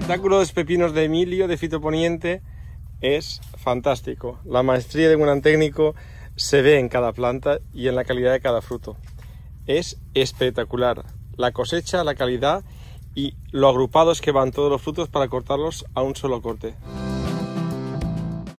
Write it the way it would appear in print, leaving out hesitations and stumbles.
espectáculo de los pepinos de Emilio de Fitoponiente es fantástico. La maestría de un gran técnico se ve en cada planta y en la calidad de cada fruto. Es espectacular la cosecha, la calidad y lo agrupados que van todos los frutos para cortarlos a un solo corte.